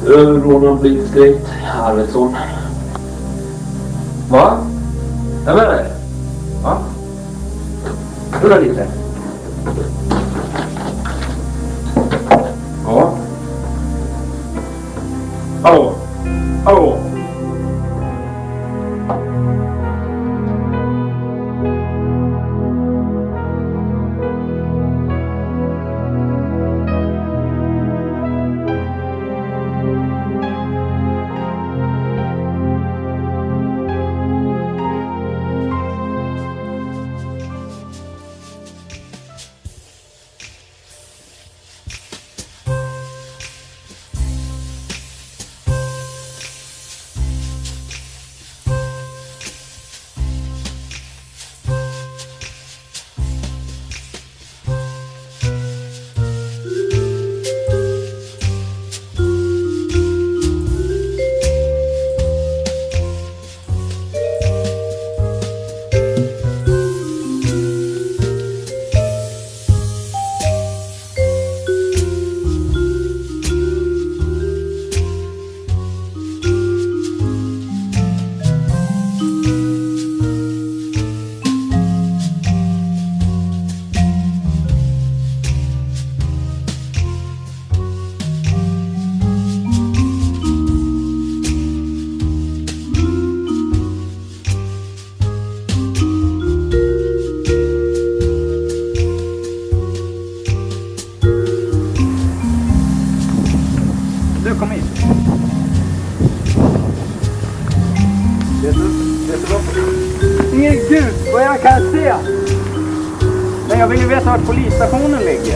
Brånan Peaks direkt. Arvidsson. Va? Jag menar det. Va? Hur är det? Ja. Hallå. Hallå. Kom hit. Ingen gud, vad jag kan se. Men jag vill ju veta vart polisstationen ligger.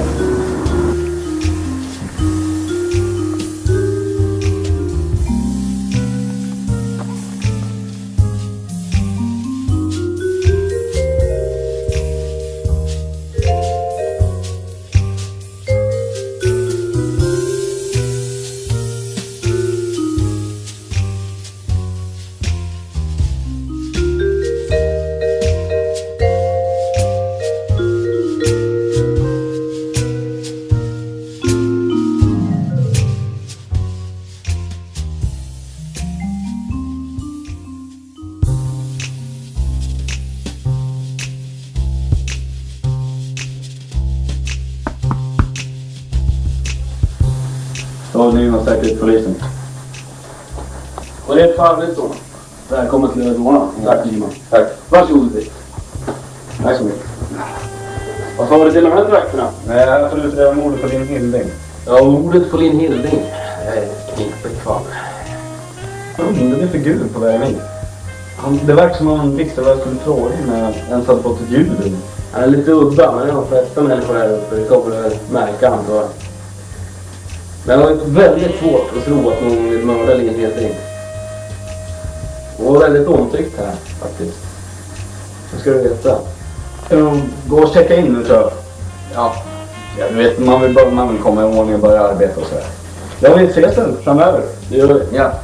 Ja, det är ju säkerhetspolisen. Och det är ett farligt då. Välkommen till Brånan. Tack, Simon. Tack. Varsågod. Tack så mycket. Vad sa du till de här dräkterna? Nej, jag får utreda mordet på din Hilding. Ja, mordet på din Hilding. Jag är inte bekväm. Det är figur på vägen hit. Det verkar som om han visste vad jag skulle fråga när jag ens hade fått ett ljud. Han är lite udda, men det är de flesta människor här uppe. Det kommer att märka han då. Men det har varit väldigt svårt att tro att någon vill mörda din Hilding. Det var väldigt omtyckt här, faktiskt. Det ska du veta. Gå och checka in nu, tror jag. Ja, du vet, man vill komma i ordning och börja arbeta och så här. Jag vill ses sen framöver. Det gör det. Ja.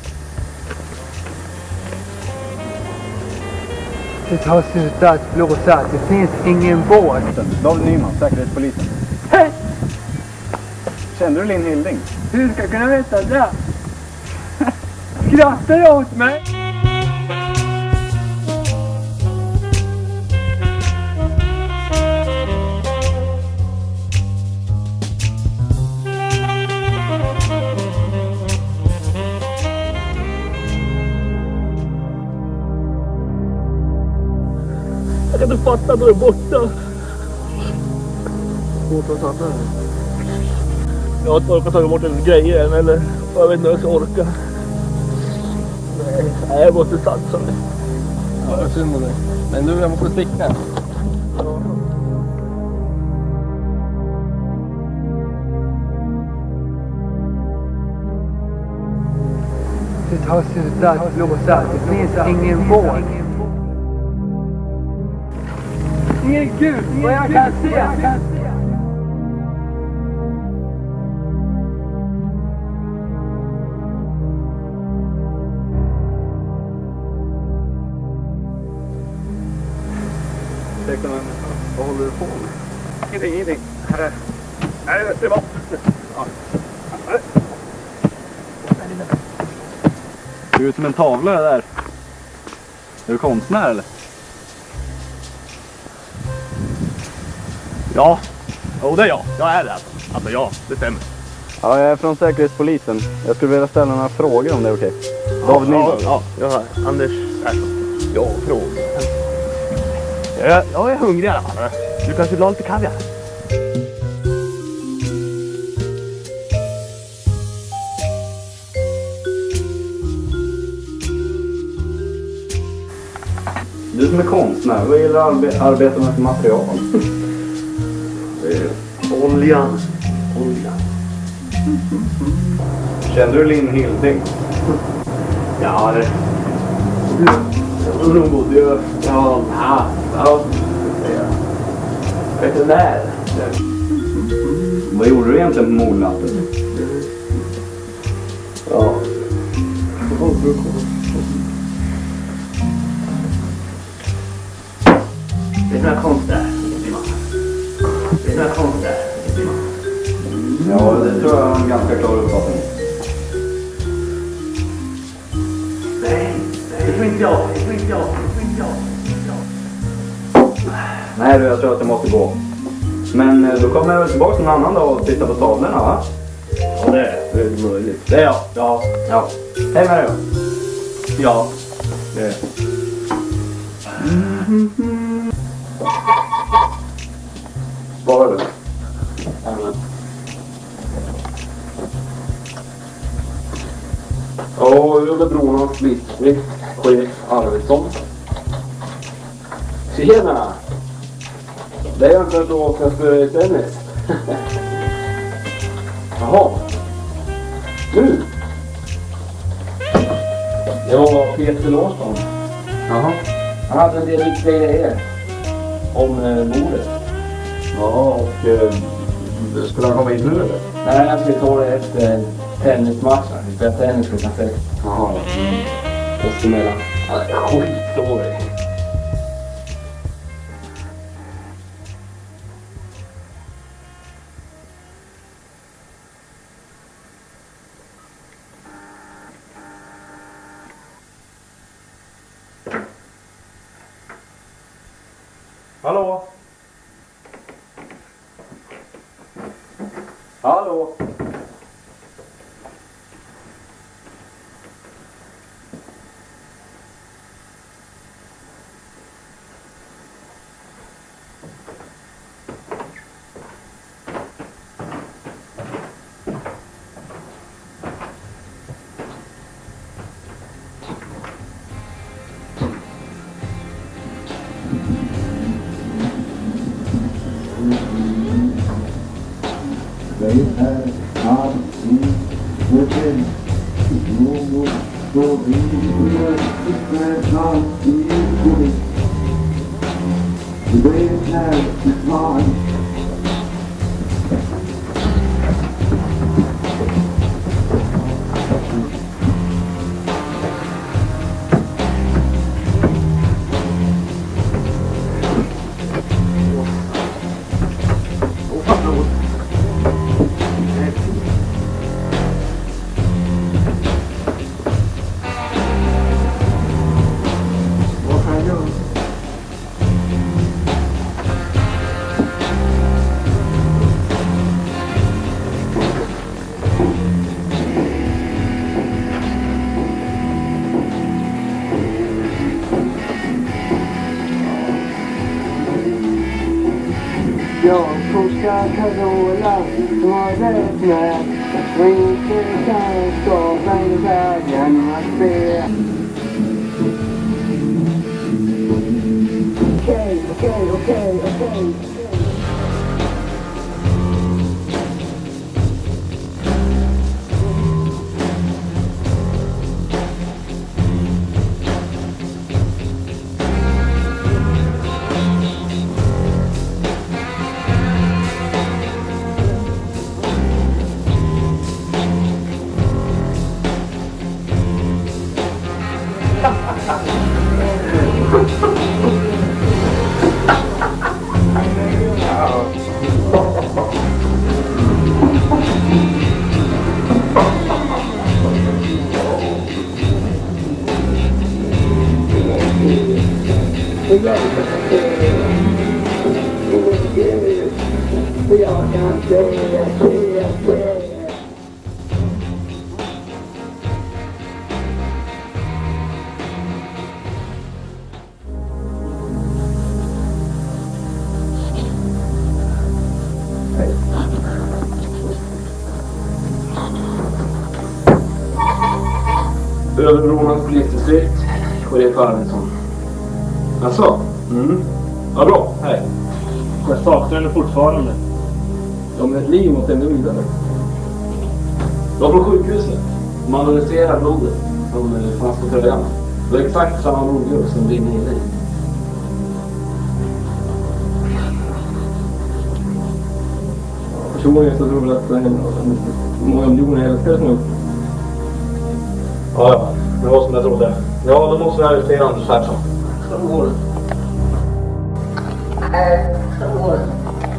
Det har slutat blåsa. Det finns ingen båt. David Nyman, säkerhetspolisen. Hej! Kände du Linn Hilding? Hur ska jag kunna veta det? Skrattar du åt mig? Jag kan inte fatta att du är borta. Jag har inte orkat ta bort en grejer än, eller jag vet inte om jag ska orka. Nej, jag måste satsa mig. Ja, det är synd om dig. Men nu, jag måste sticka. Det har slutat blåsa. Det finns ingen båt. Ingen gud, vad jag kan se. Vad håller du på med? Ingenting. Här är det var. Ja. ser ut som en tavla det där. Är du konstnär eller? Ja, det är jag. Jag är det alltså. Alltså ja, det stämmer. Ja, jag är från Säkerhetspolisen. Jag skulle vilja ställa några frågor om det är okej. David Nilsson. Ja, jag har Anders Persson. Ja, frågor. Jag är hungrig i alla fall. Du kanske vill ha lite kaviar? Du som är konstnär, vad gillar att arbeta med för material? Oljan. Kände du Linn Hilding? Ja, det... Hon bodde ju... Ja. Jag vet inte när. Vad gjorde du egentligen på mordnatten? Ja. Det är några konstnär. Ja, det tror jag är en ganska klar uppfattning. Nej, det får inte jag. Nej du, jag tror att jag måste gå. Men då kommer jag väl tillbaka någon annan dag och titta på tavlorna, va? Ja, det är möjligt. Det är jag. Ja. Hej med dig då. Ja, det är. Var du? Ja, jag gjorde Brånan Peaks chef Arvidsson. Tjena! Det är inte att åka för tennis. Jaha. Nu? Det var Peter Larsson. Jaha. Han hade en del viktiga grejer om mordet. Ja, och skulle han komma in nu eller? Nej, jag ska ta det efter tennismatchen. Vi spelar tennis klockan 6. Jaha. Och så mellan. Skitdålig. Hallå? Hallå? Jag pushar Carola som har räknat. Och inte kan skapa en vägen att se. Okej. Över Brånans polisdistrikt. Chef Arvidsson. Alltså? Ja, bra. Hej. Jag saknar henne fortfarande. De är ett liv mot ändå vidare. Jag var på sjukhuset. Man analyserar blodet som fanns på tröjan. Det var exakt samma blodgrupp som din i dig. Personligen så tror jag att många miljoner älskar som Ja, det var som jag trodde. Ja, då måste vi arrestera Anders Persson. Så går det. Så går det.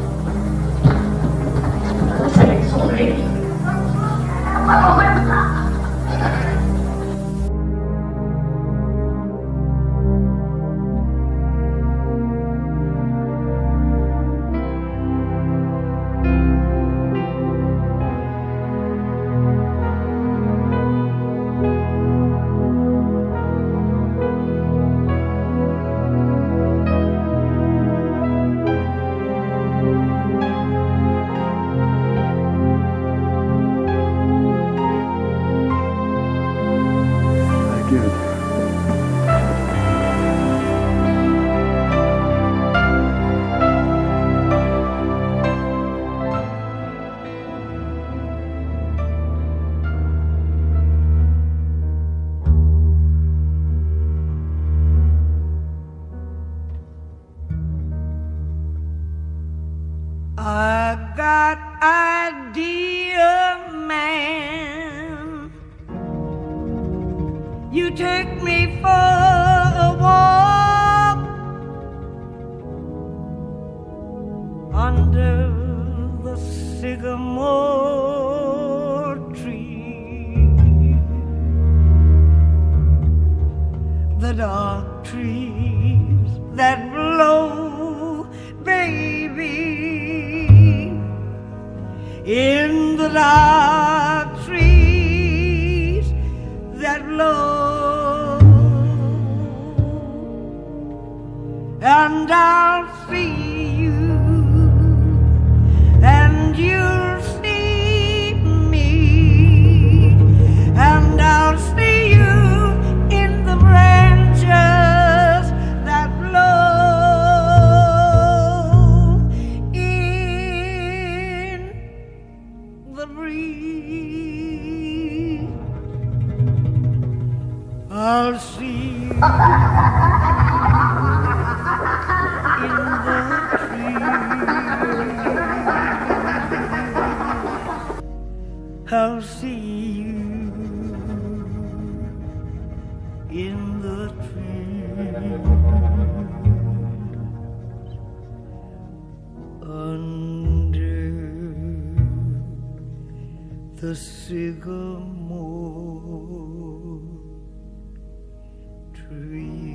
I got idea, man. You take me for a walk under the sycamore tree, the dark trees that blow, baby. In the dark trees that blow, and I'll see you, and you'll see me, and I'll see you in the branches that blow. The breeze, I'll see you in the trees. I'll see you in the trees. Under the sycamore tree.